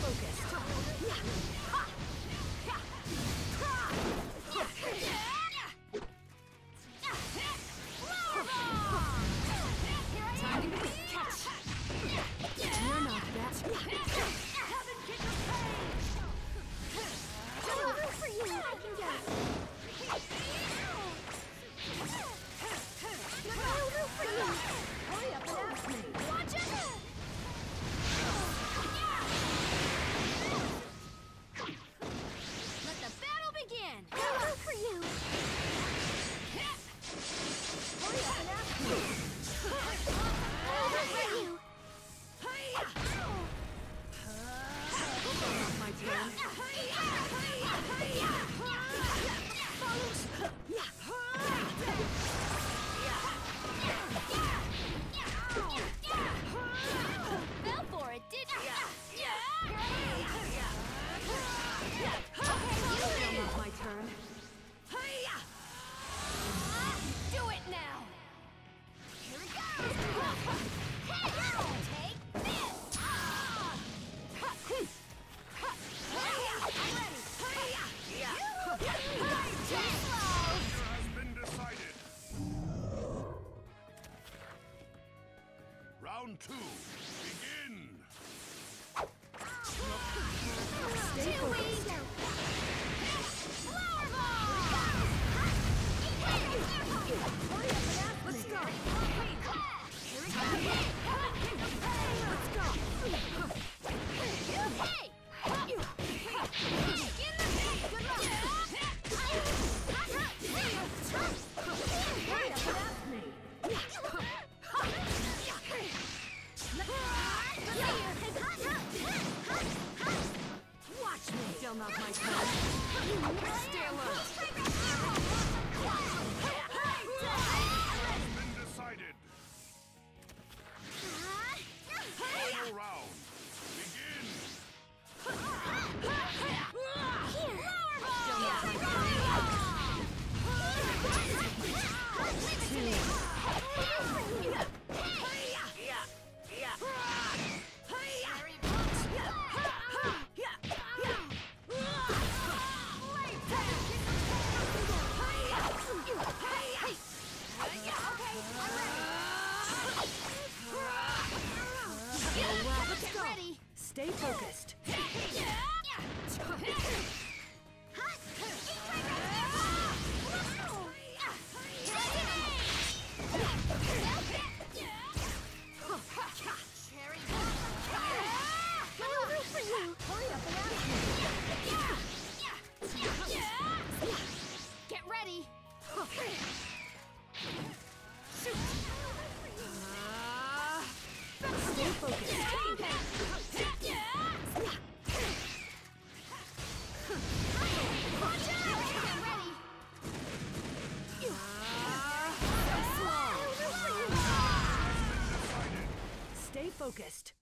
focused. Time to catch. You're not that. Heaven kick of pain! Over for you. I can get. Over for you. Hurry up and ask me. Watch it. Let the battle begin! Over for you. Hurry up and ask me. Over for you. My turn. Fell for it, didn't you? My turn. Do it now! Here it goes! Take this! I'm ready! Too slow! Has been decided. Round 2, begin. Stay Too weak! Flower ball! Let's go. Here it goes! Let's go. Hey! In the face! Good luck! Hurry up and ask me. Watch me. Still not my turn. Stay alert. Has been decided. Final round, begin. Let's Get go. ready! Stay focused. Get ready! Stay focused. Stay focused.